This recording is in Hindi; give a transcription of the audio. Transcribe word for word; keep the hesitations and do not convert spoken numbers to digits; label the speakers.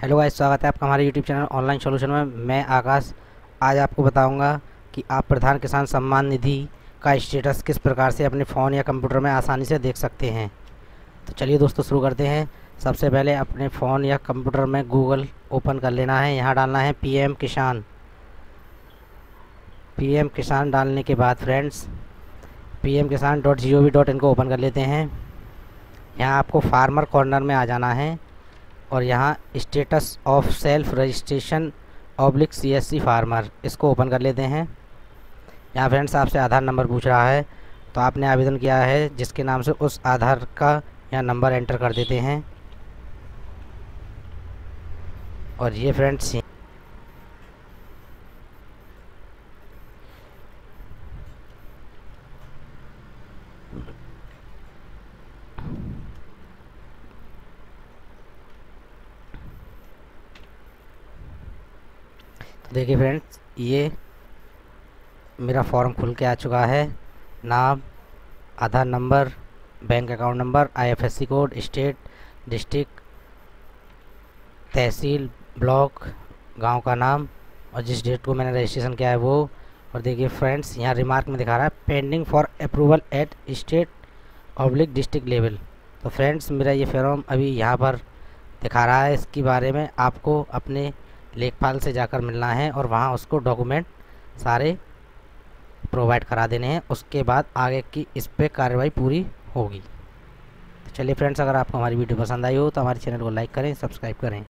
Speaker 1: हेलो गाइस, स्वागत है आपका हमारे यूट्यूब चैनल ऑनलाइन सॉल्यूशन में। मैं आकाश आज आपको बताऊंगा कि आप प्रधान किसान सम्मान निधि का स्टेटस किस प्रकार से अपने फ़ोन या कंप्यूटर में आसानी से देख सकते हैं। तो चलिए दोस्तों शुरू करते हैं। सबसे पहले अपने फ़ोन या कंप्यूटर में गूगल ओपन कर लेना है। यहाँ डालना है पीएम किसान। पीएम किसान डालने के बाद friends PM Kisan dot G O V dot in को ओपन कर लेते हैं। यहाँ आपको फार्मर कॉर्नर में आ जाना है और यहाँ status of self registration oblique C S C farmer, इसको ओपन कर लेते हैं। यहाँ फ्रेंड्स आपसे आधार नंबर पूछ रहा है, तो आपने आवेदन किया है जिसके नाम से उस आधार का यहाँ नंबर एंटर कर देते हैं। और ये फ्रेंड्स तो देखिए फ्रेंड्स, ये मेरा फॉर्म खुल के आ चुका है। नाम, Aadhaar number, bank account number, I F S C code, state, district, tehsil, block, गांव का नाम और जिस डेट को मैंने रजिस्ट्रेशन किया है वो। और देखिए फ्रेंड्स, यहाँ रिमार्क में दिखा रहा है pending for approval at state oblique district level. तो फ्रेंड्स मेरा ये फॉर्म अभी यहाँ पर दिखा रहा है। इसके बारे में आपको अपने लेखपाल से जाकर मिलना है और वहाँ उसको डॉक्यूमेंट सारे प्रोवाइड करा देने हैं। उसके बाद आगे की इस पर कार्रवाई पूरी होगी। तो चलिए फ्रेंड्स, अगर आपको हमारी वीडियो पसंद आई हो तो हमारे चैनल को लाइक करें, सब्सक्राइब करें।